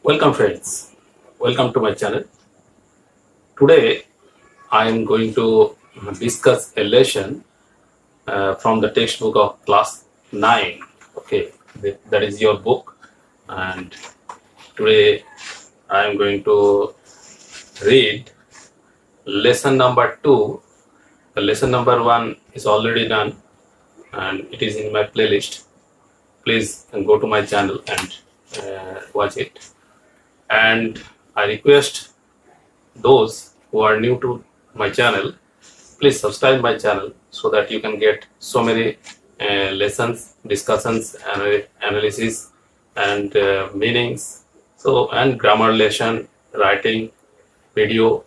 Welcome friends, welcome to my channel. Today I am going to discuss a lesson from the textbook of class 9. Okay, that is your book, and today I am going to read lesson number 2. The lesson number 1 is already done and it is in my playlist. Please go to my channel and watch it. And I request those who are new to my channel, please subscribe my channel so that you can get so many lessons, discussions, analysis, and meanings, and grammar lesson, writing, video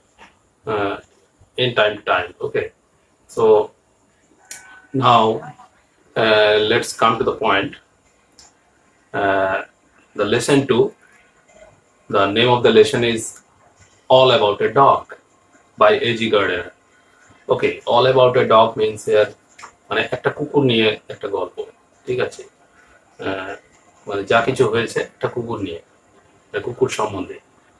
in time to time. Okay, so now let's come to the point. The lesson 2. The name of the lesson is All About a Dog by A.G. Gardner. Okay, All About a Dog means here মানে একটা কুকুর নিয়ে একটা গল্প, ঠিক আছে? মানে যা কিছু হয়েছে একটা কুকুর নিয়ে, একটা কুকুর সম্বন্ধে।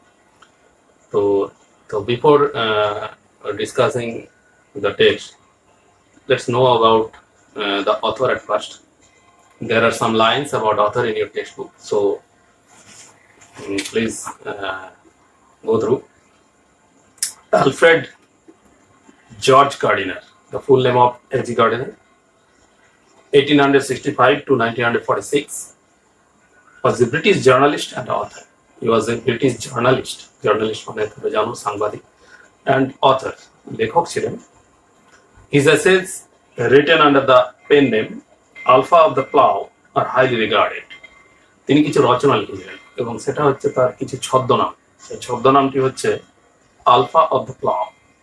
So before discussing the text, let's know about the author at first. There are some lines about author in your textbook, so please go through. Alfred George Gardiner, the full name of A.G. Gardiner, 1865 to 1946, was a British journalist and author. He was a British journalist মানে তোমরা জানো সাংবাদিক, and author, লেখক ছিলেন. His essays written under the pen name Alpha of the Plough are highly regarded. তিনি কিছু রচনা লিখেছিলেন এবং সেটা হচ্ছে তার কিছু ছদ্মনাম. সেই ছদ্মনামটি হচ্ছে আলফা অফ দ্য প্লাউ.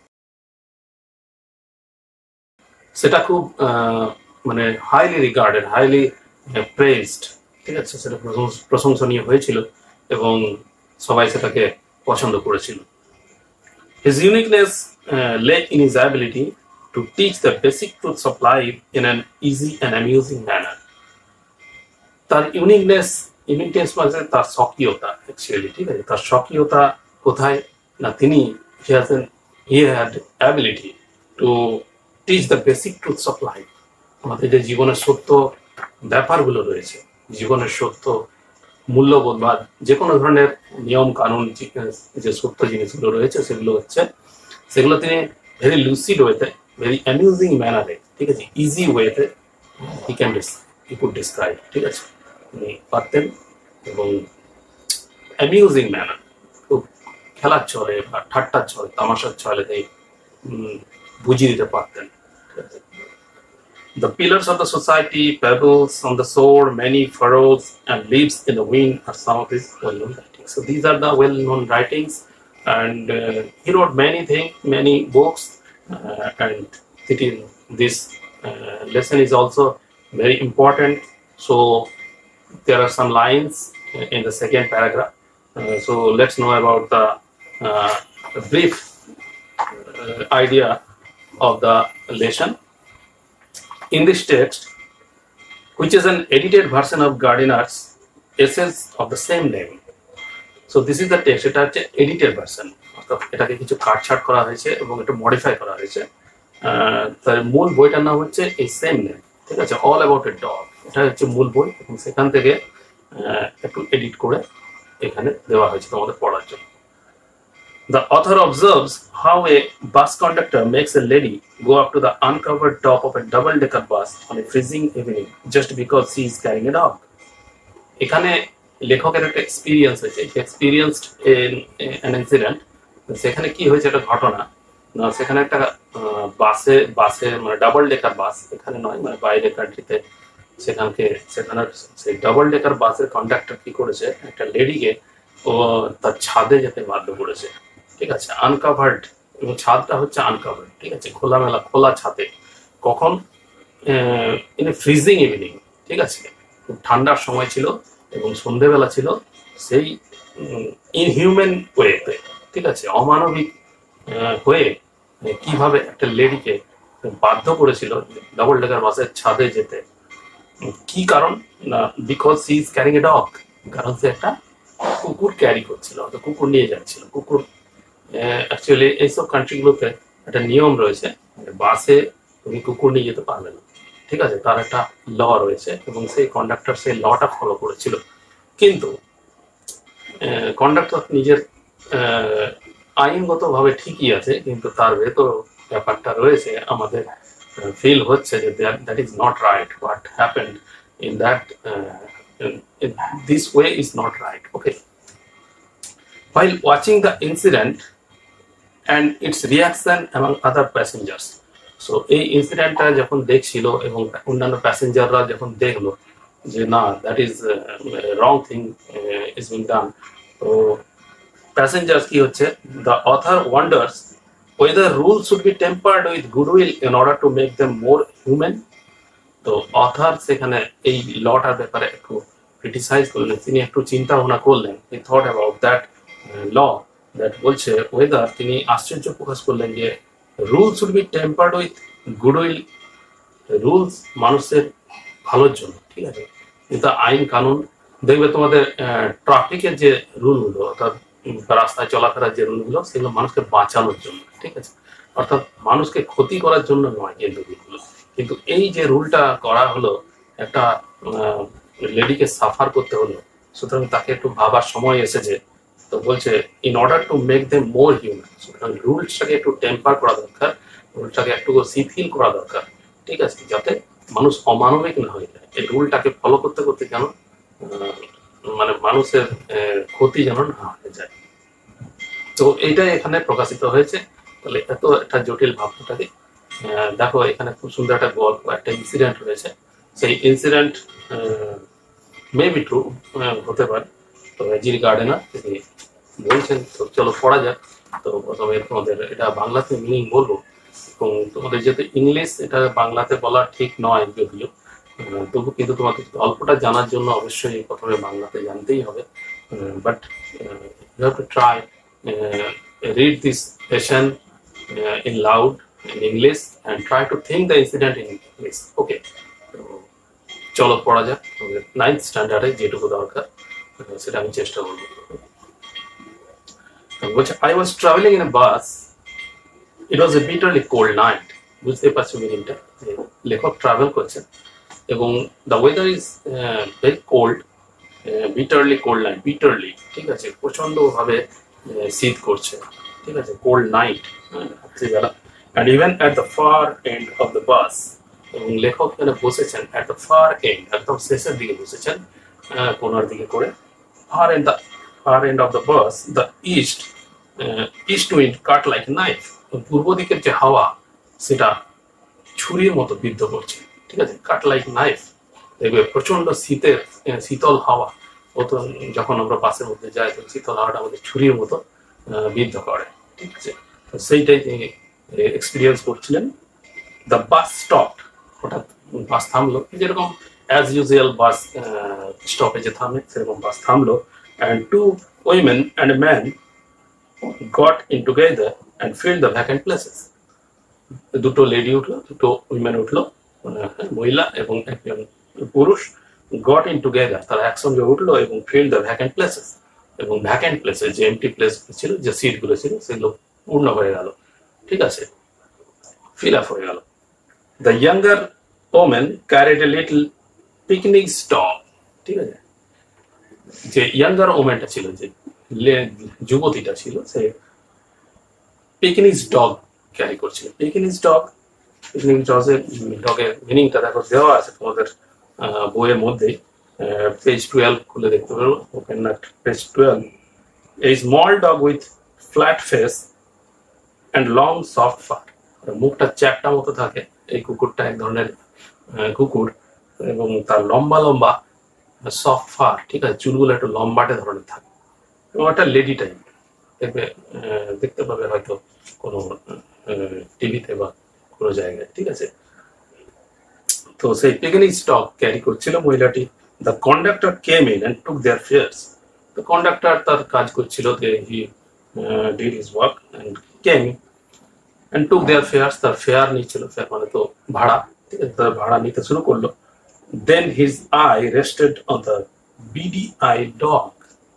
সেটা খুব মানে হাইলি রিগার্ডেড, হাইলি প্রেজড, ঠিক আছে? সেটা প্রশংসনীয় হয়েছিল এবং সবাই সেটাকে পছন্দ করেছিল. His uniqueness lay in his ability to teach the basic truths of life in an easy and amusing manner. তার ইউনিকনেস মানে তার স্বকীয়তা, অ্যাকচুয়ালি, ঠিক আছে? তার স্বকীয়তা কোথায় না, তিনি he had ability to teach the basic truths of life. আমাদের যে জীবনের সত্য ব্যাপারগুলো রয়েছে, জীবনের সত্য মূল্যবোধ বা যে কোনো ধরনের নিয়ম কানুন, যে সত্য জিনিসগুলো রয়েছে সেগুলো তিনি ভেরি লুসিড ওয়েতে, ভেরি অ্যামিউজিং ম্যানারে, ঠিক আছে, ইজি ওয়েতে he could describe, ঠিক আছে? তিনি পারতেন এবং অ্যামিউজিং ম্যানার, খুব খেলার ছলে বা ঠাট্টার ছলে, তামাশার ছলে তিনি বুঝিয়ে দিতে পারতেন, ঠিক আছে? The pillars of the society, pebbles on the sword, many furrows, and leaves in the wind are some of his well-known writings. So these are the well-known writings, and he wrote many books, and this lesson is also very important. So there are some lines in the second paragraph. So let's know about the brief idea of the lesson. In this text, which is an edited version of Gardiner's essays of the same name. So this is the text. এটা হচ্ছে edited version, অর্থাৎ এটাকে কিছু কাটছাট করা হয়েছে এবং এটা modify করা হয়েছে. তার মূল বইটার নাম হচ্ছে এই সেম নেম, ঠিক আছে? অল অ্যাবাউট এ ডগ, এটা হচ্ছে মূল বই এবং সেখান থেকে একটু এডিট করে এখানে দেওয়া হয়েছে তোমাদের পড়ার জন্য. The author observes how a bus conductor makes a lady go up to the uncovered top of a double-decker bus on a freezing evening just because she is carrying a dog. এখানে লেখকের একটা experience হয়েছে, experienced an incident. সেখানে কি হয়েছে, একটা ঘটনা না, সেখানে একটা বাসে মানে ডাবল ডেকার বাস, এখানে নয়, মানে বাইরে কান্ট্রিতে, সেখানে সেই ডাবল ডেকার বাসের কন্ডাক্টর কি করেছে, একটা লেডিকে ও তার ছাদে যেতে বাধ্য করেছে, ঠিক আছে? আনকাভার্ড, এবং ছাদটা হচ্ছে আনকাভার্ড, ঠিক আছে? খোলা ছাদে, কখন? ইন এ ফ্রিজিং ইভিনিং, ঠিক আছে? খুব ঠান্ডার সময় ছিল এবং সন্ধেবেলা ছিল, সেই ইনহিউম্যান ওয়েতে, ঠিক আছে, অমানবিক হয়ে কিভাবে একটা লেডিকে বাধ্য করেছিল ডাবল ডেকার বাসের ছাদে যেতে, কি কারণ না, because he is carrying a dog, কারণ সে একটা কুকুর ক্যারি করছিল, অর্থাৎ কুকুর নিয়ে যাচ্ছিল। কুকুর অ্যাকচুয়ালি এইসব কান্ট্রিগুলোতে একটা নিয়ম রয়েছে, বাসে তুমি কুকুর নিয়ে যেতে পারবে না, ঠিক আছে, তার একটা ল রয়েছে এবং সেই কন্ডাক্টর সেই লটা ফলো করেছিল। কিন্তু কন্ডাক্টর নিজের আইনগতভাবে ঠিকই আছে, কিন্তু তার ভেতর ব্যাপারটা রয়েছে, আমাদের ফিল হচ্ছে যে that is not right, what happened in that this way is not right. Okay, while watching the incident and its reaction among other passengers, so এই ইনসিডেন্টটা যখন দেখছিল এবং অন্যান্য প্যাসেঞ্জাররা যখন দেখলো যে না, that is wrong thing is being done, তো প্যাসেঞ্জার্স কি হচ্ছে, the author wonders whether rules should be tempered with goodwill in order to make them more human। তো অথার সেখানে এই লটার ব্যাপারে একটু ক্রিটিসাইজ করলেন, তিনি একটু চিন্তা ভাবনা করলেন, he thought about that law that বলছে ওয়েদার, তিনি আশ্চর্য প্রকাশ করলেন যে rules should be tempered with goodwill, rules মানুষের ভালোর জন্য, ঠিক আছে, কিন্তু আইন কানুন দেখবে তোমাদের ট্রাফিকের যে রুলগুলো, অর্থাৎ রাস্তায় চলাফেরার যে রুলগুলো, সেগুলো মানুষকে বাঁচানোর জন্য, ঠিক আছে, অর্থাৎ মানুষকে ক্ষতি করার জন্য নয় কিন্তু রুলগুলো। কিন্তু এই যে রুলটা করা হলো, একটা লেডিকে সাফার করতে হলো, সুতরাং তাকে একটু ভাবার সময় এসেছে। তো বলছে in order to make them more human, সুতরাং রুলসটাকে একটু টেম্পার করা দরকার, রুলটাকে একটু শিথিল করা দরকার, ঠিক আছে, যাতে মানুষ অমানবিক না হয়ে যায়। এই রুলটাকে ফলো করতে করতে যেন মানে মানুষের ক্ষতি যেন না হয়ে যায়। তো এইটাই এখানে প্রকাশিত হয়েছে। তাহলে এত একটা জটিল ভাবনাটাকে দেখো, এখানে খুব সুন্দর একটা গল্প, একটা ইনসিডেন্ট রয়েছে। সেই ইনসিডেন্ট মেবি ট্রু হতে পারে, তো জির গার্ডেনার তিনি বলছেন। তো চলো পড়া যাক। তো প্রথমে তোমাদের এটা বাংলাতে মিনিং বলবো, এবং তোমাদের যেহেতু ইংলিশ, এটা বাংলাতে বলা ঠিক নয় যদিও, তবু কিন্তু তোমাদের গল্পটা জানার জন্য অবশ্যই প্রথমে বাংলাতে জানতেই হবে। But you have to try read this session in loud in English and try to think the incident in English. Okay, তো চলো পড়া যাক। 9th স্ট্যান্ডার্ডে যেটুকু দরকার সেটা আমি চেষ্টা করবো। বলছে I was traveling in a bus. It was a bitterly cold night. বুঝতে পারছো মিনিংটা, যে লেখক ট্রাভেল করছেন এবং the weather is very cold, bitterly cold night, bitterly, ঠিক আছে, প্রচন্ড ভাবে শীত করছে, ঠিক আছে, কোল্ড নাইট, রাত্রিবেলা, and even at the far end of the bus, এবং লেখক এখানে বসেছেন at the far end, একদম শেষের দিকে বসেছেন, কোনার দিকে করে, far end of the bus, the east wind cut like a knife, পূর্ব দিকের যে হাওয়া সেটা ছুরির মতো বিদ্ধ করছে, ঠিক আছে, কাট লাইক নাইফ, দেখবে প্রচন্ড শীতল হাওয়া, যখন আমরা বাসের মধ্যে যাই তখন শীতল হাওয়াটা আমাদের ছুরির মতো বিদ্ধ করে, ঠিক আছে, তো সেইটাই তিনি এক্সপিরিয়েন্স করছিলেন। দ্য বাস স্টপ, হঠাৎ বাস থামলো, যেরকম অ্যাজ ইউজুয়াল বাস স্টপেজে থামে সেরকম বাস থামলো, and 2 women and a man got in together and filled the vacant places. দুটো লেডি উঠলো, দুটো উইমেন উঠলো, মহিলা এবং একজন পুরুষ, গট ইন টুগেদার, তারা একসঙ্গে উঠলো এবং ফিল দ্য ভ্যাকেন্ট প্লেসেস, এবং ভ্যাকেন্ট প্লেসেস যে এমটি প্লেস ছিল, যে সিট গুলো ছিল, সেগুলো পূর্ণ হয়ে গেল, ঠিক আছে, ফিল আপ হয়ে গেল। The younger women carried a little picnic stock, ঠিক আছে, যে ইয়াঙ্গার ওমেনটা ছিল, যে যুবতীটা ছিল, সে পিকনিক ডগ ক্যারি করছিল। পিকনিক ডগের মিনিংটা দেখো দেওয়া আছে তোমাদের বইয়ের মধ্যে, পেজ 12 খুলে দেখতে পারো, open at page 12। A small dog with flat face and long soft fur, মুখটা চ্যাপটা মতো থাকে, এই কুকুরটা এক ধরনের কুকুর, এবং তার লম্বা লম্বা সফট ফার, ঠিক আছে, চুলগুলো একটু লম্বাটে ধরনের থাকে, এবং একটা লেডি টাইপ দেখতে পাবে হয়তো কোনো টিভিতে বা কোনো জায়গায়, ঠিক আছে। তো সেই পিকনিক স্টক ক্যারি করছিল মহিলাটি। The conductor came in and took their fares, তো কন্ডাক্টর তার কাজ করছিল, he did his work and came and took their fares, তার ফেয়ার নিচ্ছিল, ফেয়ার মানে তো ভাড়া, ঠিক আছে, তার ভাড়া নিতে শুরু করলো। Then his eye rested on the beady eye dog,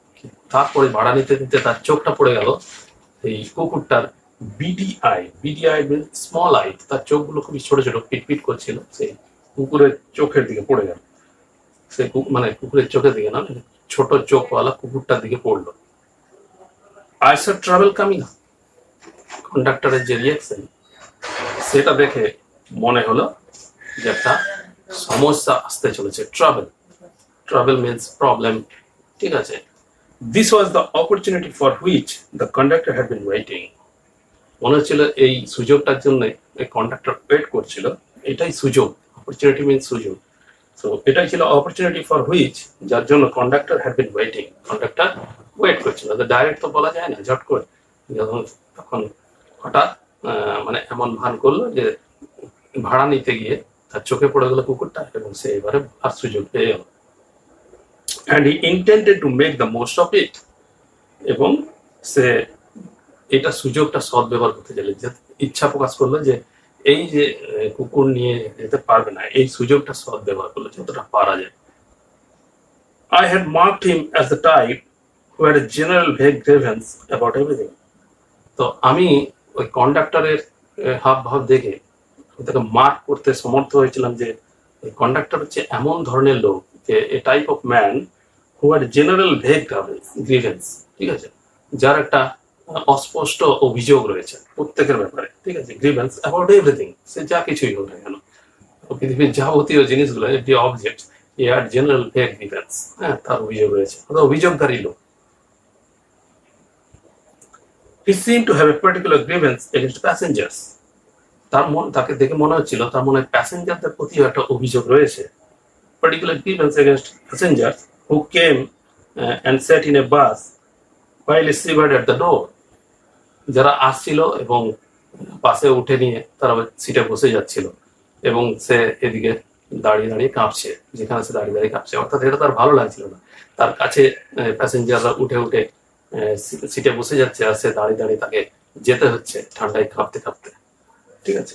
তারপরে ভাড়া নিতে নিতে তার চোখটা পড়ে গেল এই কুকুরটার beady eye. Beady eye mean small eye. তার চোখগুলো খুবই ছোট ছোট পিটপিট করছিল, সেই কুকুরের চোখের দিকে পড়ে গেল। সে মানে কুকুরের চোখের দিকে না, ছোট চোখওয়ালা কুকুরটার দিকে পড়লো। আই সা ট্রাভেল কামিং। কন্ডাক্টরের যে রিয়াকশন সেটা দেখে মনে হলো যে একটা সমস্যা আসতে চলেছে। ট্রাভেল, ট্রাভেল মিনস প্রবলেম, ঠিক আছে। This was the opportunity for which the conductor had been waiting. মনে হচ্ছিল এই সুযোগটার জন্য এই কন্ডাক্টর ওয়েট করছিল। এটাই সুযোগ, অপরচুনিটি মিনস সুযোগ। তো এটাই ছিল অপরচুনিটি ফর হুইচ, যার জন্য conductor had been waiting. Conductor wait করছিল, ডাইরেক্ট তো বলা যায় না ঝট করে। তখন হঠাৎ মানে এমন ভান করলো যে ভাড়া নিতে গিয়ে তার চোখে পড়ে গেল কুকুরটা, এবং সে এবারে আর সুযোগ পেয়ে গেল। And he intended to make the most of it. এবং সে এটা সুযোগটা সদ্ব্যবহার করতে চাইলে, যে ইচ্ছা প্রকাশ করলো যে এই যে কুকুর নিয়ে যেতে পারবে না, এই সুযোগটা সদ্ব্যবহার করলো যতটা পারা যায়। I had marked him as the type who had a general vague grievance about everything. তো আমি ওই কন্ডাক্টরের হাব ভাব দেখে তাকে মার্ক করতে সমর্থ হয়েছিলাম যে ওই কন্ডাক্টর হচ্ছে এমন ধরনের লোক যে a type of man who had general vague grievance, ঠিক আছে, যার একটা অস্পষ্ট অভিযোগ রয়েছে প্রত্যেকের ব্যাপারে, ঠিক আছে। গ্রিভেন্স অ্যাবাউট এভরিথিং, সে যা কিছুই হোক না কেন, পৃথিবীর যাবতীয় জিনিসগুলো, এভরি অবজেক্ট, ইয়ার জেনারেল ভেগ গ্রিভেন্স, হ্যাঁ, তার অভিযোগ রয়েছে, অভিযোগকারী লোক। He seemed to have a particular grievance against passengers. তাকে দেখে মনে হচ্ছিল তার মনে প্যাসেঞ্জারদের প্রতি একটা অভিযোগ রয়েছে। Particular grievance against passengers who came and sat in a bus while seated at the door. যারা আসছিল এবং বাসে উঠে নিয়ে তারা সিটে বসে যাচ্ছিল, এবং সে এদিকে দাঁড়িয়ে দাঁড়িয়ে কাঁপছে, যেখানে সে দাঁড়িয়ে দাঁড়িয়ে কাঁপছে, অর্থাৎ এটা তার ভালো লাগছিল না। তার কাছে প্যাসেঞ্জাররা উঠে উঠে সিটে বসে যাচ্ছে, আর সে দাঁড়িয়ে দাঁড়িয়ে তাকে যেতে হচ্ছে ঠান্ডায় কাঁপতে কাঁপতে, ঠিক আছে।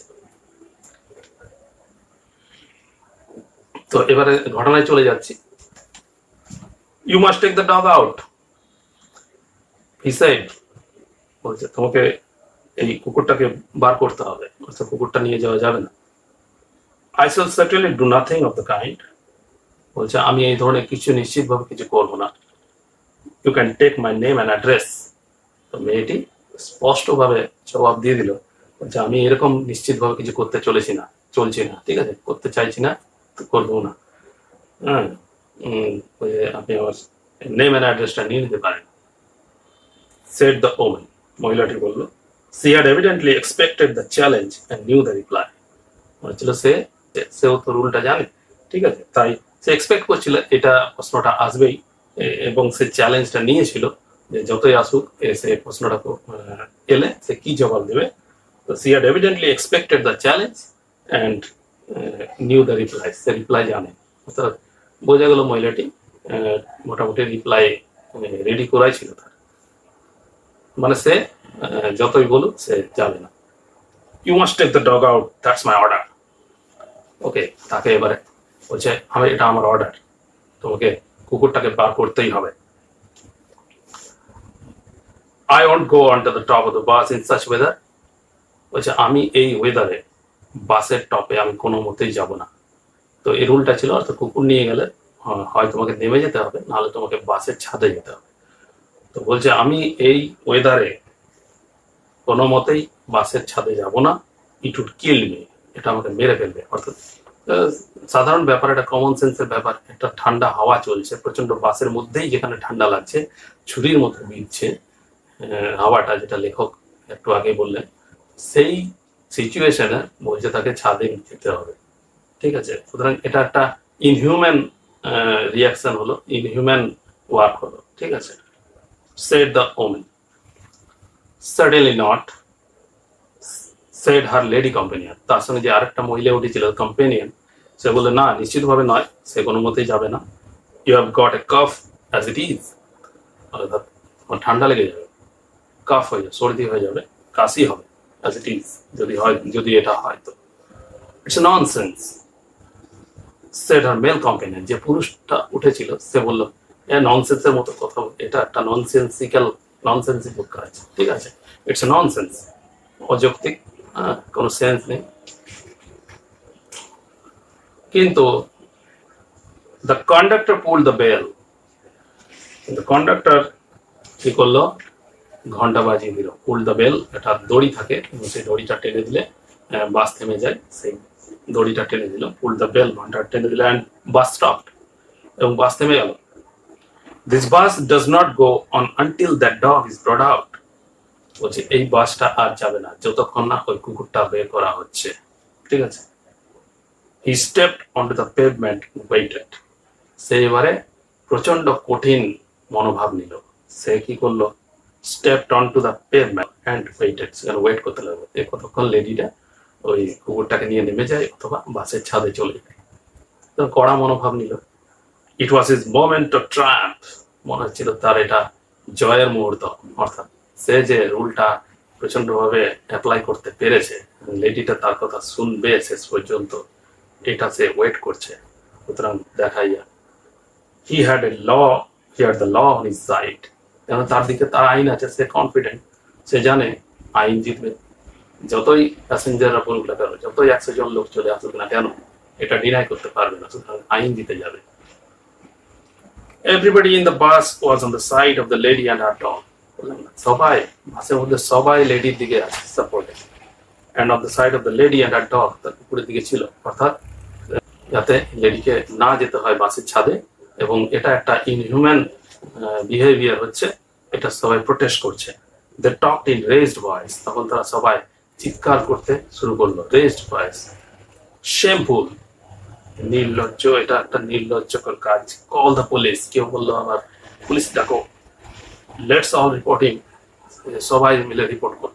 তো এবারে ঘটনায় চলে যাচ্ছি। You must take the dog out, he said. বলছে তোমাকে এই কুকুরটাকে বার করতে হবে, অর্থাৎ কুকুরটা নিয়ে যাওয়া যাবে না। I shall certainly do nothing of the kind. বলছে আমি এই ধরনের কিছু নিশ্চিতভাবে কিছু করবো না। You can take my name and address. তো মেয়েটি স্পষ্টভাবে জবাব দিয়ে দিল, বলছে আমি এরকম নিশ্চিতভাবে কিছু করতে চলছি না, ঠিক আছে, করতে চাইছি না, তো করবো না। হ্যাঁ, আপনি আমার নেম অ্যান্ড অ্যাড্রেসটা নিয়ে নিতে পারেন। Said the woman. মহিলাটি বলল, she had evidently expected the challenge and knew the reply. বলছিল সেও তো রুলটা জানে, ঠিক আছে, তাই সে এক্সপেক্ট করছিল এটা প্রশ্নটা আসবেই, এবং সে চ্যালেঞ্জটা নিয়েছিল যে যতই আসুক সে প্রশ্নটা এলে সে কি জবাব দেবে। তো she had evidently expected the challenge and knew the reply. সে রিপ্লাই জানে, অর্থাৎ বোঝা গেল মহিলাটি মোটামুটি রিপ্লাই রেডি করাই ছিল তার, মানে সে যতই বলুক সে যাবে না। You must take the dog out, that's my order. Okay, তাকে এবারে বলছে এটা আমার অর্ডার, তোমাকে কুকুরটাকে বার করতেই হবে। I won't go onto the top of the bus in such weather. বলছে আমি এই ওয়েদারে বাসের টপে আমি কোনো মতেই যাব না। তো এই রুলটা ছিল, অর্থাৎ কুকুর নিয়ে গেলে হয় তোমাকে নেমে যেতে হবে, নাহলে তোমাকে বাসের ছাদে যেতে হবে। তো বলছে আমি এই ওয়েদারে কোনো মতেই বাসের ছাদে যাব না। ইট উড কিল মি, এটা আমাকে মেরে ফেলবে। অর্থাৎ সাধারণ ব্যাপার, একটা কমন সেন্সের ব্যাপার। একটা ঠান্ডা হাওয়া চলছে প্রচন্ড, বাসের মধ্যেই যেখানে ঠান্ডা লাগছে, ছুরির মতো বিঁধছে হাওয়াটা, যেটা লেখক একটু আগে বললেন, সেই সিচুয়েশনে বলছে তাকে ছাদে যেতে হবে, ঠিক আছে। সুতরাং এটা একটা ইনহিউম্যান রিয়াকশন হলো, ইনহিউম্যান ওয়ার্ক হলো, ঠিক আছে। said the woman. Certainly not, said her lady companion. তার সঙ্গে যে আরেকটা মহিলা উঠেছিল কম্পেনিয়ন, সে বললো না, নিশ্চিতভাবে নয়, সে কোনো মতেই যাবে না। You have got a cough as it is. অর্থাৎ ঠান্ডা লেগে যাবে, কাফ হয়ে যাবে, সর্দি হয়ে যাবে, কাশি হবে, as it is, যদি এটা হয় তো। It's a nonsense, said her male companion. যে পুরুষটা উঠেছিল সে বলল, ননসেন্সের মতো কথা, এটা একটা ননসেন্সিক্যাল কাজ, ঠিক আছে, ইটস এ ননসেন্স, অযৌক্তিক, কোনো সেন্স নেই। কিন্তু the conductor pulled the bell, কিন্তু কন্ডাক্টর কি করলো, ঘন্টা বাজিয়ে দিল। পুলড দ্য বেল, একটা দড়ি থাকে এবং সেই দড়িটা টেনে দিলে বাস থেমে যায়, সেই দড়িটা টেনে দিল, পুলড দ্য বেল, ঘন্টা টেনে দিল, অ্যান্ড বাস স্টপড, এবং বাস থেমে গেল। This bus does not go on until that dog is brought out, বলছে এই বাসটা আর যাবে না যতক্ষণ না ওই কুকুরটা বের করা হচ্ছে, ঠিক আছে। He stepped onto the pavement, waited, সে এবারে প্রচন্ড কঠিন মনোভাব নিল, সে কি করলো, stepped onto the pavement and waited, সেখানে ওয়েট করতে লাগলো যে কতক্ষণ লেডিটা ওই কুকুরটাকে নিয়ে নেমে যায় অথবা বাসের ছাদে চলে যায়, কড়া মনোভাব নিল। It was his moment of triumph, মনে হচ্ছিল তার এটা জয়ের মুহূর্ত, অর্থাৎ সে যে রুলটা প্রচন্ড ভাবে অ্যাপ্লাই করতে পেরেছে, লেডিটা তার কথা শুনবে শেষ পর্যন্ত, এটা সে ওয়েট করছে। সুতরাং দেখাই যায় he had the law on his side, কেন তার দিকে তার আইন আছে, সে কনফিডেন্ট, সে জানে আইন জিতবে, যতই প্যাসেঞ্জাররা বলুক না কেন, যতই 100 জন লোক চলে আসুক না কেন, এটা ডিনাই করতে পারবে না, সুতরাং আইন জিতে যাবে। Everybody in the bus was on the side of the lady and her dog. সবাই বাসের মধ্যে সবাই লেডির দিকে আছে, সাপোর্টে, and on the side of the lady and her dog, তার কুকুরের দিকে ছিল, অর্থাৎ যাতে লেডিকে না যেতে হয় বাসের ছাদে, এবং এটা একটা ইনহিউম্যান বিহেভিয়ার হচ্ছে, এটা সবাই প্রোটেস্ট করছে। They talked in raised voice, তখন তারা সবাই চিৎকার করতে শুরু করলো, রেজড ভয়েস। শেমফুল, নির্লজ্জ, এটা একটা নির্লজ্জকর কাজ। কল দ্য পুলিশ, কেউ বললো আবার পুলিশ ডাকো। লেটস অল রিপোর্টিং, সবাই মিলে রিপোর্ট করো।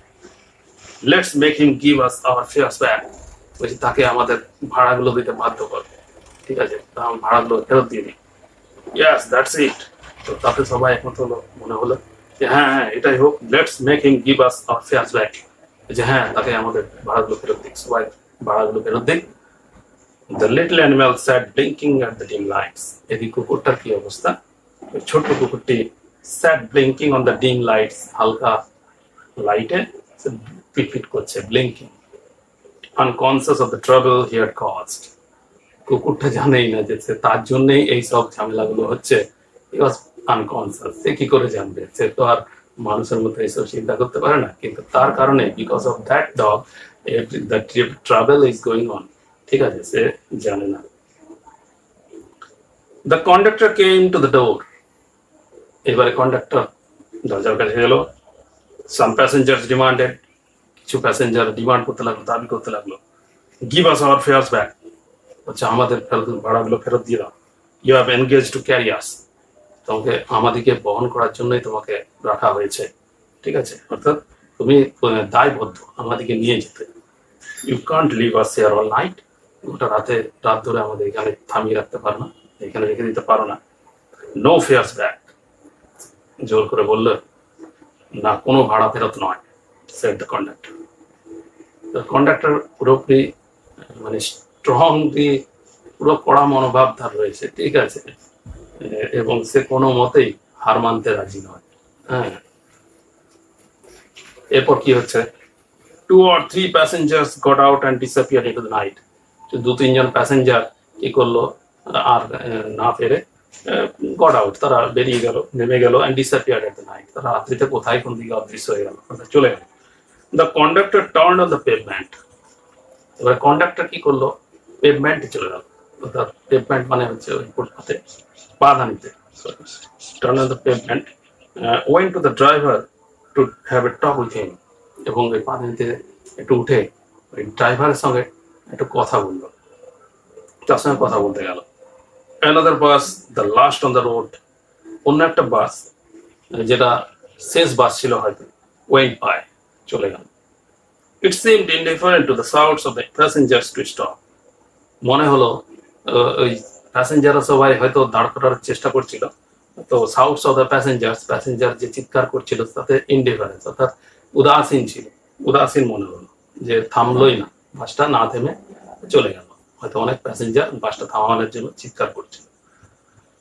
Let's make him give us our fares back, বলছি তাকে আমাদের ভাড়াগুলো দিতে বাধ্য কর, ঠিক আছে, ভাড়াগুলো ফেরত দিয়ে দিই। ইয়াস দ্যাটস ইট, তো তাতে সবাই একমত হলো, মনে হলো যে হ্যাঁ এটাই হোক, let's make him give us our fares back, যে হ্যাঁ তাকে আমাদের ভাড়াগুলো ফেরত দিক, সবাই ভাড়াগুলো ফেরত দিক। The little animal sat blinking at the dim lights. এদিকে কুকুরটার কি অবস্থা, ওই ছোট্ট কুকুরটি sat blinking on the dim lights, হালকা লাইটে পিটপিট করছে, blinking, unconscious of the trouble he had caused. কুকুরটা জানেই না যে তার জন্যই এই সব ঝামেলাগুলো হচ্ছে, he was unconscious, সে কি করে জানবে, সে তো আর মানুষের মতো এইসব চিন্তা করতে পারে না, কিন্তু তার কারণে because of that dog the trouble is going on, ঠিক আছে, সে জানে না। The conductor came to the door, এবারে কন্ডাক্টর দরজার কাছে গেল। Some passengers demanded, কিছু প্যাসেঞ্জার ডিমান্ড করতে লাগলো, দাবি করতে লাগলো, give us our fares back, আচ্ছা আমাদের ভাড়াগুলো ফেরত দিয়ে দাও। You have engaged to carry us, তোমাকে আমাদেরকে বহন করার জন্যই তোমাকে রাখা হয়েছে, ঠিক আছে, অর্থাৎ তুমি দায়বদ্ধ আমাদেরকে নিয়ে যেতে। You can't leave us here all night, গোটা রাত ধরে আমাদের এখানে থামিয়ে রাখতে পারো না, এখানে রেখে দিতে পারো না। নো ফেয়ার্স ব্যাক, জোর করে বললো না, কোনো ভাড়া ফেরত নয়, সেড দ্য কন্ডাক্টর। কন্ডাক্টর পুরোপুরি মানে স্ট্রংলি, পুরো কড়া মনোভাব তার রয়েছে, ঠিক আছে, এবং সে কোনো মতেই হার মানতে রাজি নয়। হ্যাঁ, এরপর কি হচ্ছে, 2 or 3 passengers got out and disappeared into the night. 2-3 জন প্যাসেঞ্জার কি করলো, আর না ফেরে গট আউট, তারা বেরিয়ে গেল, নেমে গেল, and disappeared at the night, তারা রাত্রিতে কোথায় কোন দিকে অদৃশ্য হয়ে গেল, চলে গেল। The conductor turned on the pavement, এবার কন্ডাক্টর কি করলো, পেভমেন্টে চলে গেল, অর্থাৎ পেভমেন্ট মানে হচ্ছে ওই ফুটপাতে, পাদানিতে, turn on the pavement, went to the driver to have a talk with him, এবং ওই পাদানিতে একটু উঠে ওই ড্রাইভারের সঙ্গে একটু কথা বললো, তার সঙ্গে কথা বলতে গেল। Another bus, the last on the road, অন্য একটা বাস, যেটা শেষ বাস ছিল হয়তো, went by, চলে গেল। It seemed indifferent to the shouts of the passengers to stop, মনে হলো ওই প্যাসেঞ্জাররা সবাই হয়তো দাঁড় করার চেষ্টা করছিল, তো shouts of the প্যাসেঞ্জার যে চিৎকার করছিল তাতে ইনডিফারেন্স, অর্থাৎ উদাসীন ছিল, উদাসীন মনে হলো, যে থামলোই না, বাসটা না থেমে চলে গেল, হয়তো অনেক প্যাসেঞ্জার বাসটা থামানোর জন্য চিৎকার করছিল।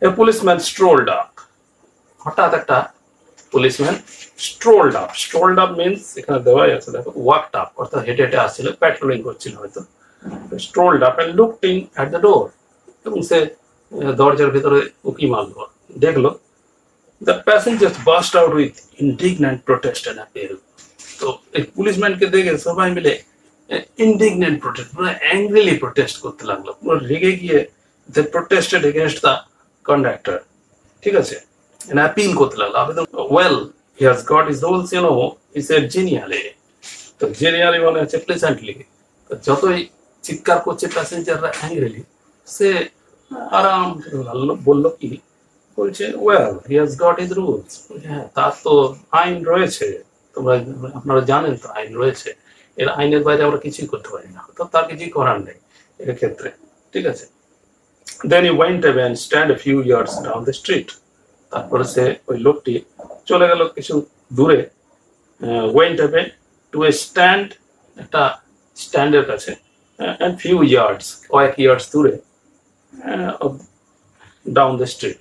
A policeman strolled up. হঠাৎ একটা policeman strolled up. Strolled up means এখানে দেওয়াই আছে দেখো walked up অর্থাৎ হেঁটে হেঁটে আসছিল, প্যাট্রোলিং করছিল হয়তো। Strolled up and looked in at the door. এবং সে দরজার ভিতরে উকি মারলো, দেখলো the passengers burst out with indignant protest and appeal. তো এই পুলিশম্যানকে দেখে সবাই মিলে indignant protest, পুরো angrily protest করতে লাগলো, পুরো রেগে গিয়ে they protested against the conductor, ঠিক আছে, and appeal করতে লাগলো, আবেদন, well he has got his rules, you know, he said genially. তো genially মানে হচ্ছে pleasantly। তো যতই চিৎকার করছে প্যাসেঞ্জাররা অ্যাংরিলি, সে আরাম বললো কি, বলছে well he has got his rules, হ্যাঁ তার তো আইন রয়েছে, তোমরা আপনারা জানেন তো আইন রয়েছে, এর আইনের বাইরে আমরা কিছুই করতে পারি না, তো তার কিছুই করার নেই এর ক্ষেত্রে, ঠিক আছে। Then he went away and stand a few yards down the street. তারপরে সে ওই লোকটি চলে গেল কিছু দূরে, went away to a stand, একটা স্ট্যান্ডের কাছে, and few yards, কয়েক ইয়ার্ডস দূরে, ডাউন দ্য স্ট্রিট,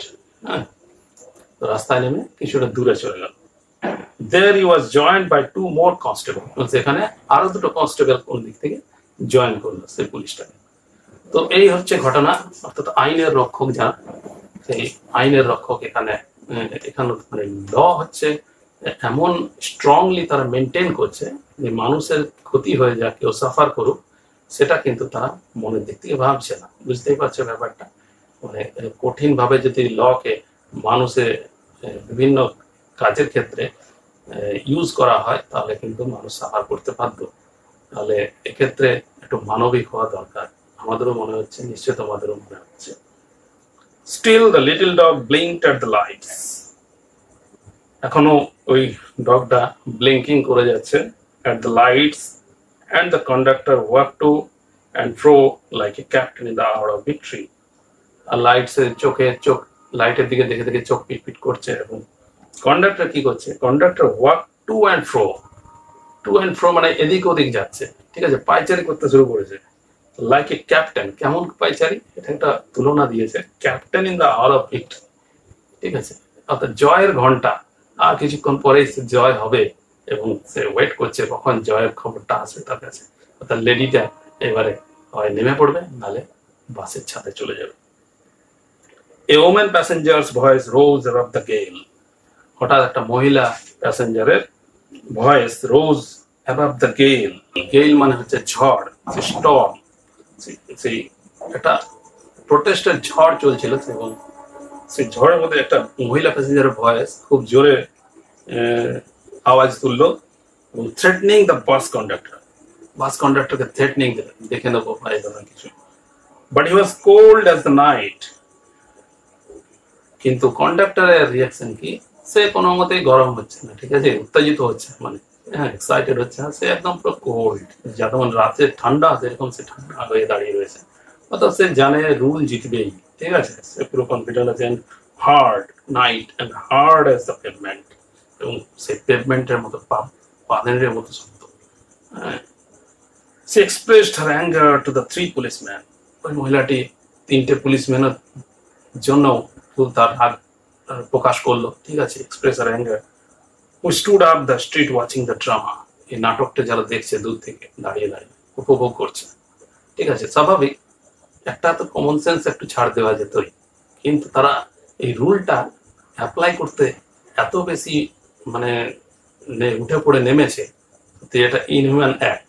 রাস্তায় নেমে কিছুটা দূরে চলে গেল। There he was joined by two more constables, সেখানে আরো দুটো কনস্টেবল কোন দিক থেকে জয়েন করলো সেই পুলিশটাকে। তো এই হচ্ছে ঘটনা, অর্থাৎ আইনের রক্ষক যারা, সেই আইনের রক্ষক এখানে মানে ল হচ্ছে এমন স্ট্রংলি তারা মেনটেন করছে যে মানুষের ক্ষতি হয়ে যায়, কেউ সাফার করুক, সেটা কিন্তু তারা মনের দিক থেকে ভাবছে না। বুঝতেই পারছো ব্যাপারটা, মানে কঠিন ভাবে যদি লকে মানুষের বিভিন্ন কাজের ক্ষেত্রে ইউজ করা হয় তাহলে কিন্তু মানুষ সাফার করতে বাধ্য। তাহলে এক্ষেত্রে একটু মানবিক হওয়া দরকার, আমাদেরও মনে হচ্ছে, নিশ্চয় তোমাদেরও মনে হচ্ছে। Still the little dog blinked at the lights. এখনো ওই ডগটা ব্লিঙ্কিং করে যাচ্ছে at the lights, and the conductor walked to and fro like a captain in the hour of victory. আর চোখ লাইটের দিকে দেখে দেখে চোখ পিটপিট করছে, এবং কন্ডাক্টর কি করছে, conductor walk to and fro মানে এদিক ওদিক যাচ্ছে, ঠিক আছে, পায়চারি করতে শুরু করেছে, লাইক এ ক্যাপ্টেন। কেমন পায়চারি, এটা একটা তুলনা দিয়েছে, captain in the hour of victory, ঠিক আছে, অর্থাৎ জয়ের ঘন্টা, আর কিছুক্ষণ পরেই সে জয় হবে, এবং সে ওয়েট করছে কখন জয়ের খবরটা আসবে তার কাছে, অর্থাৎ লেডিটা এবারে হয় নেমে পড়বে, নালে বাসের ছাদে চলে যাবে। A woman passenger's voice rose above the gale. হঠাৎ একটা মহিলা প্যাসেঞ্জারের voice rose above the gale. গেল মানে হচ্ছে ঝড়, স্টর্ম, সেই একটা প্রোটেস্টের ঝড় চলছিল, এবং সেই ঝড়ের মধ্যে একটা মহিলা প্যাসেঞ্জারের ভয়েস খুব জোরে আওয়াজ তুললো, এবং থ্রেটনিং দ্য বাস কন্ডাক্টরকে থ্রেটনিং দিলেন, দেখে নেবো ভাই ধরনের কিছু। But he was cold as the night. কিন্তু কন্ডাক্টরের রিয়াকশন কি, সে কোনো মতেই গরম হচ্ছে না, ঠিক আছে, উত্তেজিত হচ্ছে, মানে এক্সাইটেড হচ্ছে না, সে একদম পুরো কোল্ড, যেমন রাতে ঠান্ডা সেরকম সে ঠান্ডা হয়ে দাঁড়িয়ে রয়েছে, অর্থাৎ সে জানে রুল জিতবেই, ঠিক আছে, সে পুরো কনফিডেন্ট আছে। Hard night and hard as the pavement, এবং সেই পেভমেন্টের মতো পাথরের মতো শক্ত। সে expressed her anger to the three policeman. ওই মহিলাটি তিনটে পুলিশম্যানের জন্য তার রাগ প্রকাশ করলো, ঠিক আছে, express her anger. Who stood up the street watching the drama. এই নাটকটা যারা দেখছে দূর থেকে দাঁড়িয়ে দাঁড়িয়ে উপভোগ করছে, ঠিক আছে, স্বাভাবিক, একটা তো কমন সেন্স একটু ছাড় দেওয়া যেতই, কিন্তু তারা এই রুলটা অ্যাপ্লাই করতে এত বেশি মানে উঠে পড়ে নেমেছে, এটা inhuman act.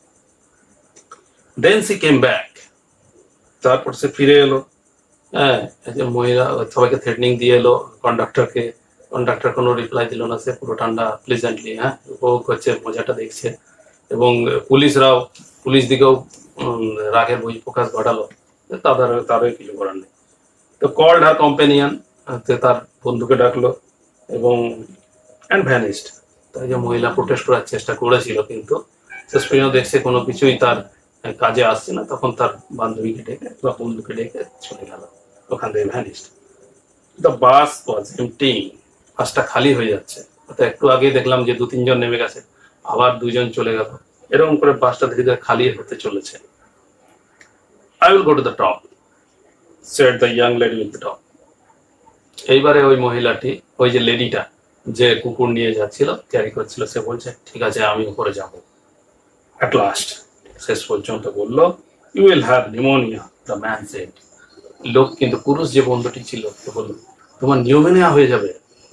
Then she came back, তারপর সে ফিরে এলো, হ্যাঁ, মহিলা সবাইকে থ্রেটনিং দিয়ে এলো কন্ডাক্টরকে, কন্ডাক্টর কোনো রিপ্লাই দিল না, সে পুরো ঠান্ডা প্লেজেন্টলি উপভোগ করছে, মজাটা দেখছে, এবং পুলিশ দিকেও রাগের বহিঃপ্রকাশ ঘটালো, তাদের কিছু করার নেই। তো কল্ড হার কম্পেনিয়ন, তার বন্ধুকে ডাকলো, এবং অ্যান্ড ভ্যানিস্ট। তাই যে মহিলা প্রোটেস্ট করার চেষ্টা করেছিল, কিন্তু শেষ পর্যন্ত দেখছে কোনো কিছুই তার কাজে আসছে না, তখন তার বান্ধবীকে ডেকে বা বন্ধুকে ডেকে চলে গেল, ওখান থেকে ভ্যানিস্ট। দ্য বাস ওয়াজ এমপ্টি, বাসটা খালি হয়ে যাচ্ছে, অর্থাৎ একটু আগে দেখলাম যে 2-3 জন নেমে গেছে, আবার 2 জন চলে গেল, এরকম করে বাসটা ধীরে ধীরে খালি হতে চলেছে। I will go to the top, said the young lady with the top. এইবারে ওই মহিলাটি, ওই যে লেডিটা যে কুকুর নিয়ে যাচ্ছিল, ক্যারি করছিল, সে বলছে ঠিক আছে আমি উপরে যাব। অ্যাট লাস্ট শেষ পর্যন্ত বলল you will have pneumonia, the man said. লোক কিন্তু পুরুষ যে বন্ধুটি ছিল সে বলল তোমার নিউমোনিয়া হয়ে যাবে।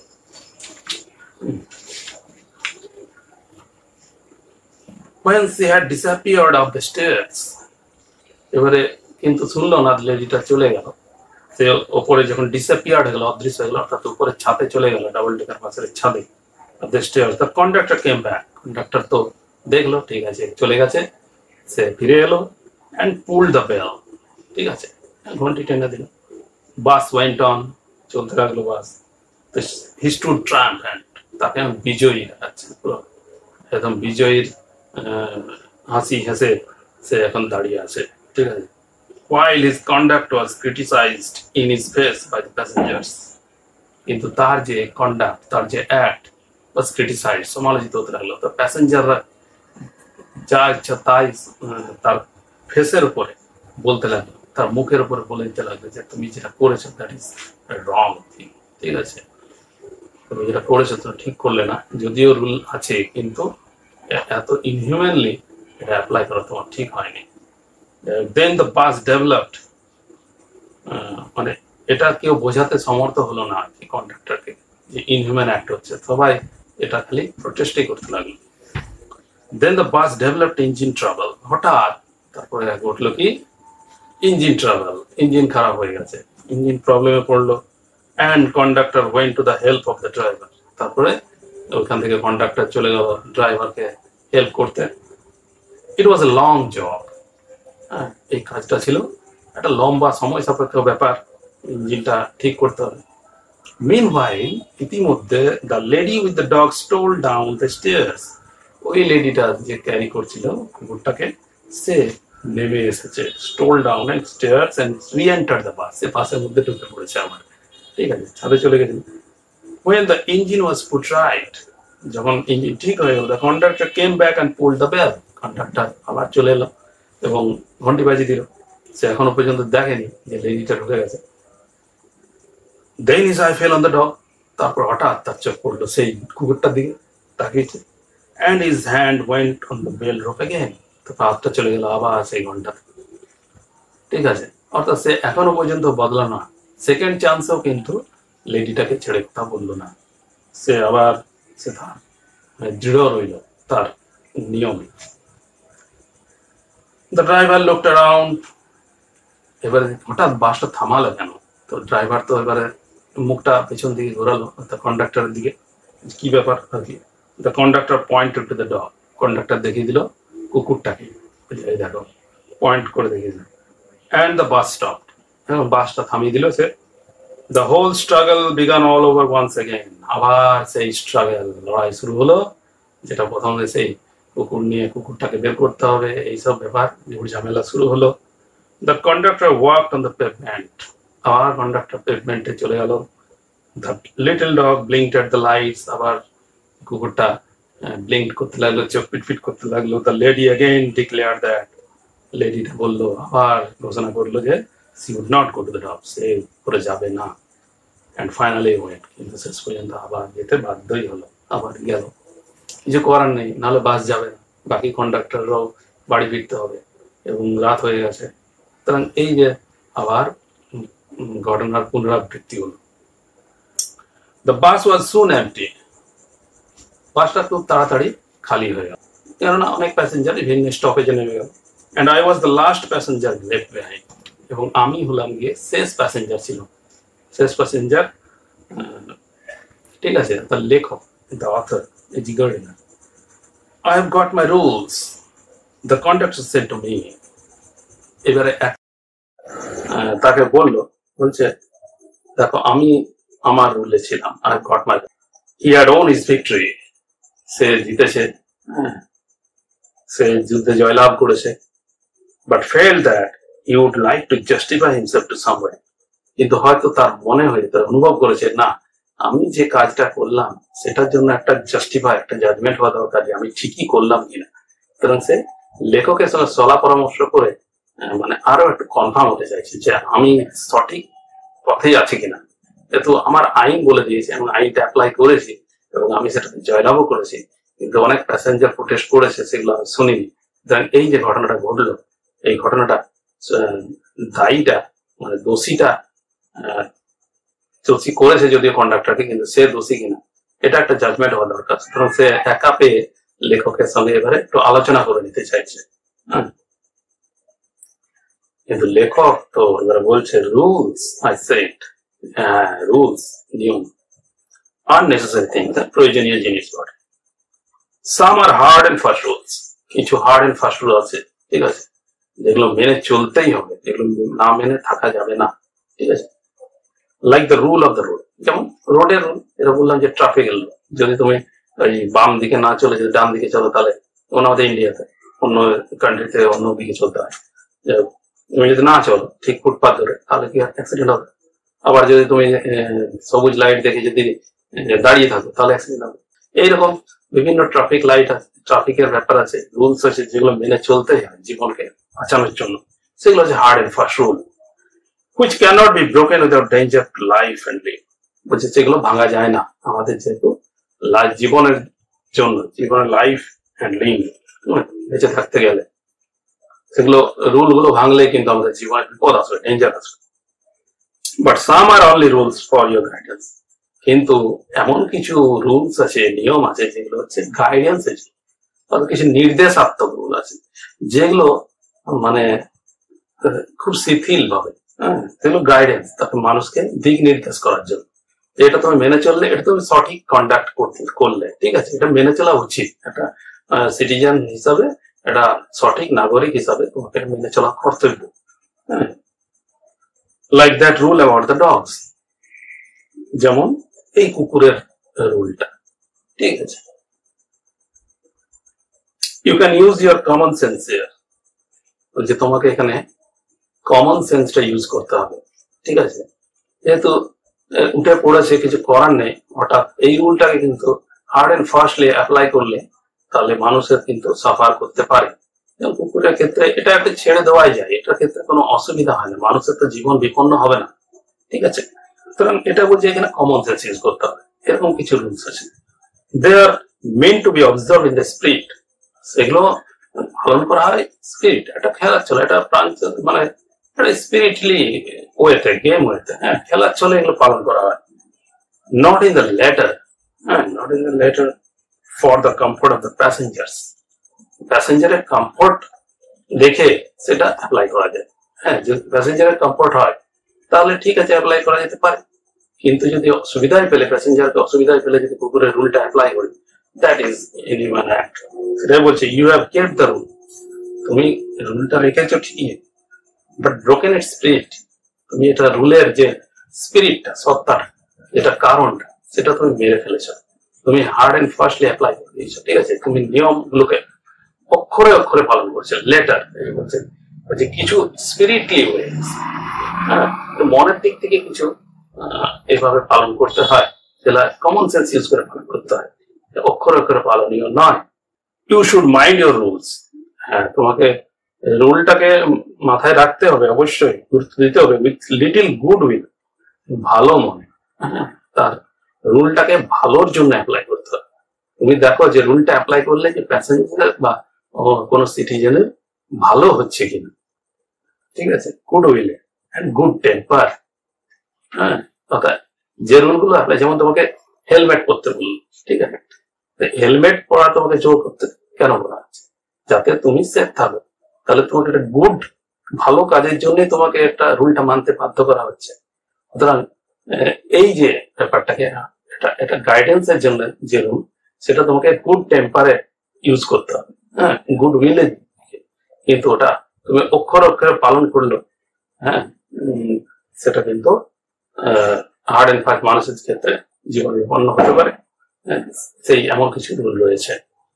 When she had disappeared up the stairs, এবারে কিন্তু শুনলো না, লেডিটা চলে গেল। সে ওপরে যখন ডিসঅ্যাপিয়ার্ড হয়ে গেল, অদৃশ্য হয়ে গেল, অর্থাৎ উপরে ছাদে চলে গেল, ডাবল ডেকার বাসের ছাদে, the stairs, the conductor came back. Conductor তো দেখলো ঠিক আছে চলে গেছে, সে ফিরে এলো and pulled the bell, ঠিক আছে, ঘন্টি টেনে দিল। বাস went on, চলতে লাগলো বাস। he stood triumphant, তাকে এখন বিজয়ী দেখাচ্ছে, পুরো একদম বিজয়ীর হাসি হেসে সে এখন দাঁড়িয়ে আছে, ঠিক আছে। While his conduct was criticized in his face by the passengers, কিন্তু তার যে কন্ডাক্ট, তার যে অ্যাক্ট was criticized, সমালোচিত হতে লাগলো। তো প্যাসেঞ্জাররা যা ইচ্ছা তাই তার ফেসের উপরে বলতে লাগলো, তার মুখের উপরে বলে দিতে লাগলো যে তুমি যেটা করেছো দ্যাট ইজ রং থিং, ঠিক আছে, তুমি যেটা করেছো তো ঠিক করলে না, যদিও রুল আছে কিন্তু এত ইনহিউম্যানলি এটা অ্যাপ্লাই করা তোমার ঠিক হয়নি। দেন দ্য বাস ডেভেলপড, মানে এটা কেউ বোঝাতে সমর্থ হলো না কি কন্ডাক্টরকে যে ইনহিউম্যান অ্যাক্ট হচ্ছে, সবাই এটা খালি প্রোটেস্টই করতে লাগলো। Then the bus developed engine trouble, হঠাৎ তারপরে ঘটলো কি ইঞ্জিন ট্রাবল, ইঞ্জিন খারাপ হয়ে গেছে, ইঞ্জিন প্রবলেমে পড়লো। And conductor went to the help of the driver, তারপরে ওখান থেকে কন্ডাক্টর চলে গেল ড্রাইভারকে হেল্প করতে। ইট ওয়াজ এ লং জব, এই কাজটা ছিল একটা লম্বা সময় সাপেক্ষ ব্যাপার, ইঞ্জিনটা ঠিক করতে হবে। মিনওয়াইল, ইতিমধ্যে the lady with the dog stole down the stairs, ওই লেডিটা যে ক্যারি করছিল কুকুরটাকে, সে নেমে এসেছে, stole down and stairs and re-entered the bus, সে বাসের মধ্যে ঢুকে পড়েছে আবার, ঠিক আছে, ছাদে চলে গেছে। When the engine was put right, যখন ইঞ্জিন ঠিক হয়ে গেল, the conductor came back and pulled the bell, conductor আবার চলে এলো এবং ঘন্টি বাজিয়ে দিল। সে এখনো পর্যন্ত দেখেনি যে লেডিটা ঢুকে গেছে। Then his eye fell on the dog, তারপর হঠাৎ তার চোখ পড়লো সেই কুকুরটার দিকে, তাকিয়েছে। And his hand went on the bell rope again, তারপর হাতটা চলে গেল আবার সেই ঘন্টাতে, ঠিক আছে। অর্থাৎ সে এখনো পর্যন্ত বদলা না, সেকেন্ড চান্সেও কিন্তু লেডিটাকে ছেড়ে কথা বললো না, সে আবার সে তার দৃঢ় রইল তার নিয়মে। দ্য ড্রাইভার লুকড অ্যারাউন্ড, এবারে হঠাৎ বাসটা থামালো কেন, তো ড্রাইভার তো এবারে মুখটা পেছন দিকে ঘোরালো কন্ডাক্টরের দিকে, কি ব্যাপার আর কি। The conductor pointed to the dog, conductor দেখিয়ে দিল কুকুরটাকে, এই দেখো, পয়েন্ট করে দেখিয়ে দিল। অ্যান্ড দ্য বাস স্টপড, এবং বাসটা থামিয়ে দিল সে। The whole struggle began all over once again, আবার সেই স্ট্রাগল, লড়াই শুরু হলো, যেটা প্রথমে সেই কুকুর নিয়ে কুকুরটাকে বের করতে হবে, এইসব ব্যাপার ঝামেলা শুরু হলো। The conductor walked on the pavement, আবার কন্ডাক্টর পেভমেন্টে চলে গেল। The little dog blinked at the lights, আবার কুকুরটা ব্লিঙ্ক করতে লাগলো, চোখ পিটপিট করতে লাগলো। The lady again declared that, লেডিটা বললো, আবার ঘোষণা করলো যে she would not go to the dog, সে উপরে যাবে না। And finally went, কিন্তু শেষ পর্যন্ত আবার যেতে বাধ্যই হলো, আবার গেল, কিছু করার নেই, নাহলে বাস যাবে না, বাকি কন্ডাক্টররাও বাড়ি ফিরতে হবে এবং রাত হয়ে গেছে। সুতরাং এই যে আবার ঘটনার পুনরাবৃত্তি হলো। The bus was soon empty, বাসটা খুব তাড়াতাড়ি খালি হয়ে গেল, কেননা অনেক প্যাসেঞ্জার বিভিন্ন স্টপেজে নেমে গেল। And I was the last passenger left behind, এবং আমি হলাম গিয়ে শেষ প্যাসেঞ্জার ছিল, শেষ প্যাসেঞ্জার, ঠিক আছে। দ্য লেখক, the author G Gardiner. I have got my rules, the conductor said to me, এবারে তাকে বলছে দেখো আমি আমার রুলে ছিলাম, I have got my, he had won his victory, সে জিতেছে, সে যুদ্ধে জয়লাভ করেছে, but felt that he would like to justify himself to someone, কিন্তু হয়তো তার মনে হয়েছে, অনুভব করেছে না আমি যে কাজটা করলাম সেটার জন্য একটা জাস্টিফাই, একটা জাজমেন্ট হওয়া দরকার যে আমি ঠিকই করলাম কিনা। সুতরাং সে লেখকের সঙ্গে সলা পরামর্শ করে মানে আরো একটু কনফার্ম হতে চাইছে যে আমি সঠিক পথেই আছি কিনা। যেহেতু আমার আইন বলে দিয়েছে, এবং আইনটা অ্যাপ্লাই করেছি এবং আমি সেটাতে জয়লাভও করেছি, কিন্তু অনেক প্যাসেঞ্জার প্রোটেস্ট করেছে, সেগুলো আমি শুনিনি। এই যে ঘটনাটা ঘটলো, এই ঘটনাটা দায়ীটা মানে দোষীটা দোষী করেছে যদিও কন্ডাক্টরকে, কিন্তু সে দোষী কিনা এটা একটা জাজমেন্ট হওয়া দরকার। সুতরাং সে একা পেয়ে লেখকের সঙ্গে এবারে একটু আলোচনা করে নিতে চাইছে। কিন্তু লেখক তো এবারে বলছে রুলস, আই সেড রুলস, নিয়ম আননেসেসারি থিংস, প্রয়োজনীয় জিনিস বটে। Some are hard and fast rules, কিছু হার্ড এন্ড ফাস্ট রুল আছে, ঠিক আছে, যেগুলো মেনে চলতেই হবে, যেগুলো না মেনে থাকা যাবে না, ঠিক আছে। Like the rule of the road, যেমন রোডের রুল, এটা বললাম যে ট্রাফিকের রুল, যদি তুমি ওই বাম দিকে না চলে যদি ডান দিকে চলো, তাহলে আমাদের ইন্ডিয়াতে, অন্য কান্ট্রিতে অন্য দিকে চলতে হয়। তুমি যদি না চলো ঠিক ফুটপাথ ধরে, তাহলে কি অ্যাক্সিডেন্ট হবে। আবার যদি তুমি সবুজ লাইট দেখে যদি দাঁড়িয়ে থাকো, তাহলে অ্যাক্সিডেন্ট হবে। এইরকম বিভিন্ন ট্রাফিক লাইট আছে, ট্রাফিকের ব্যাপার আছে, রুলস আছে, যেগুলো মেনে চলতেই হয় জীবনকে বাঁচানোর জন্য। সেগুলো হচ্ছে hard and fast rule, which cannot be broken without danger to life and limb, বলছে যেগুলো ভাঙা যায় না আমাদের, যেহেতু জীবনের জন্য, জীবনের লাইফ অ্যান্ড লিম, বেঁচে থাকতে গেলে সেগুলো রুল গুলো ভাঙলে কিন্তু আমাদের জীবনে বিপদ আসবে, ডেঞ্জার আসবে। But some are only rules for your guidance, কিন্তু এমন কিছু রুলস আছে, নিয়ম আছে, যেগুলো হচ্ছে গাইডেন্স আছে, কিছু নির্দেশাত্মক রুল আছে, যেগুলো মানে খুব শিথিল ভাবে, সেগুলো গাইডেন্স, তাকে মানুষকে দিক নির্দেশ করার জন্য। এটা তুমি মেনে চললে, এটা তুমি সঠিক কন্ডাক্ট করলে, ঠিক আছে, এটা মেনে চলা উচিত। একটা সিটিজেন হিসাবে, একটা সঠিক নাগরিক হিসাবে তোমাকে মেনে চলা কর্তব্য। Like that rule about the dogs, যেমন এই কুকুরের রুলটা, ঠিক আছে। You can use your common sense here, যে তোমাকে এখানে কমন সেন্সটা ইউজ করতে হবে, ঠিক আছে। যেহেতু উঠে পড়েছে, কিছু করার নেই, হঠাৎ এই রুলটাকে কিন্তু হার্ড এন্ড ফাস্টলি অ্যাপ্লাই করলে তাহলে মানুষের কিন্তু সাফার করতে পারে। কুকুরের ক্ষেত্রে এটা একটা ছেড়ে দেওয়াই যায়, এটার ক্ষেত্রে কোনো অসুবিধা হয় না, মানুষের তো জীবন বিপন্ন হবে না, ঠিক আছে। সুতরাং এটা বলছে এখানে কমন সেন্স ইউজ করতে হবে। এরকম কিছু রুলস আছে, they are meant to be observe in the spirit, সেগুলো পালন করা হয় স্পিরিট, এটা খেলার চলে, এটা প্রাণ মানে স্পিরিটলি ওয়েতে, গেম ওয়েতে, হ্যাঁ, খেলার চলে এগুলো পালন করা হয়। নট ইন দ্য লেটার, হ্যাঁ, not in the letter for the comfort of the passengers, প্যাসেঞ্জারের কমফোর্ট দেখে সেটা অ্যাপ্লাই করা যায়। হ্যাঁ, যদি প্যাসেঞ্জারের কমফোর্ট হয় তাহলে ঠিক আছে, অ্যাপ্লাই করা যেতে পারে। কিন্তু যদি অসুবিধায় পেলে, প্যাসেঞ্জারকে অসুবিধায় পেলে যদি কুকুরের রুলটা অ্যাপ্লাই করি, দ্যাট ইজ ইনহিউম্যান অ্যাক্ট। সেটাই বলছে, you have kept the rule, তুমি রুলটা রেখেছো ঠিকই, বাট ব্রোকেন ইটস স্পিরিট, তুমি এটা রুলের যে স্পিরিটটা, সত্তাটা, যেটা কারণটা, সেটা তুমি মেরে ফেলেছো, তুমি হার্ড এন্ড ফাস্টলি অ্যাপ্লাই করে দিয়েছো, ঠিক আছে। তুমি নিয়মগুলোকে অক্ষরে অক্ষরে পালন করছো, লেটার বলছে কিছু স্পিরিটলি হয়ে গেছে, হ্যাঁ, মনের দিক থেকে কিছু এভাবে পালন করতে হয়, সেটা কমন সেন্স ইউজ করে পালন করতে হয়, অক্ষরে অক্ষরে পালনীয় নয়। You should mind your rules, হ্যাঁ, তোমাকে রুলটাকে মাথায় রাখতে হবে, অবশ্যই গুরুত্ব দিতে হবে, উইথ লিটিল গুড উইল, ভালো মনে, হ্যাঁ, তার রুলটাকে ভালোর জন্য অ্যাপ্লাই করতে হবে। তুমি দেখো যে রুলটা অ্যাপ্লাই করলে যে প্যাসেঞ্জার বা কোনো সিটিজেনের ভালো হচ্ছে কিনা, ঠিক আছে, good will and good temper, হ্যাঁ, অর্থাৎ যে রুলগুলো অ্যাপ্লাই, যেমন তোমাকে হেলমেট পরতে বললো, ঠিক আছে, হেলমেট পরা তোমাকে জোর করতে কেন বলা হচ্ছে? যাতে তুমি সেফ থাকো, তাহলে তোমাকে একটা গুড, ভালো কাজের জন্য তোমাকে একটা রুলটা মানতে বাধ্য করা হচ্ছে। সুতরাং এই যে ব্যাপারটাকে, এটা গাইডেন্সের জন্য যে রুল, সেটা তোমাকে গুড টেম্পারে ইউজ করতে হবে, হ্যাঁ, গুড উইলে, কিন্তু ওটা তুমি অক্ষর অক্ষরে পালন করলো, হ্যাঁ, সেটা কিন্তু হার্ড এন্ড ফাস্ট মানুষের ক্ষেত্রে জীবন বিপন্ন হতে পারে। সেই এমন কিছু রুল রয়েছে।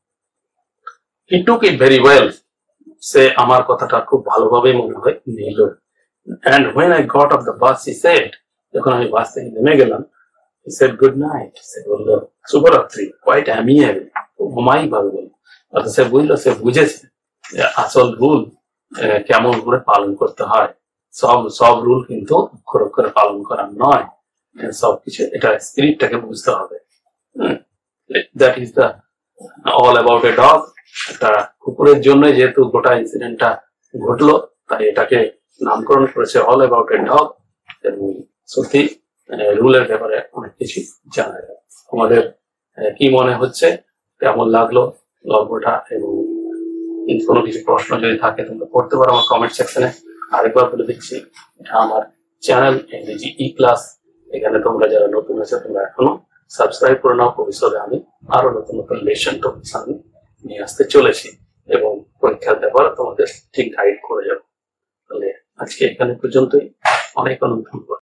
হি টুক ইট ভেরি ওয়েল, সে আমার কথাটা খুব ভালোভাবে মনে হয় নিল। And when I got off the bus, he said, যখন আমি বাস থেকে নেমে গেলাম, he said good night, সে বললো শুভরাত্রি, quite amiable, ঘুমাই ভাবে বলল। অর্থাৎ সে বুঝলো, সে বুঝেছে আসল রুল কেমন করে পালন করতে হয়। সব রুল কিন্তু অক্ষর অক্ষরে পালন করা নয়, সবকিছু এটা স্পিরিটটাকে বুঝতে হবে। That is the all about a dog. একটা কুকুরের জন্য যেহেতু গোটা ইনসিডেন্টটা ঘটলো, তাই এটাকে নামকরণ করেছে অল অ্যাবাউট এ ডগ। এবং সত্যি রুলের ব্যাপারে অনেক কিছু জানা যায়। আমাদের কি মনে হচ্ছে, কেমন লাগলো গল্পটা, এবং কোনো কিছু প্রশ্ন যদি থাকে তোমরা করতে পারো আমার কমেন্ট সেকশনে। আরেকবার বলে দিচ্ছি, এটা আমার চ্যানেল এনডিজি ই ক্লাস। এখানে তোমরা যারা নতুন আছে তোমরা এখনো সাবস্ক্রাইব করে নাও। ভবিষ্যতে আমি আরো নতুন নতুন লেসন তোমার সামনে নিয়ে আসতে চলেছি এবং পরীক্ষার ব্যাপারে তোমাদের ঠিক গাইড করে যাবো। তাহলে আজকে এখানে পর্যন্তই। অনেক অনেক ধন্যবাদ।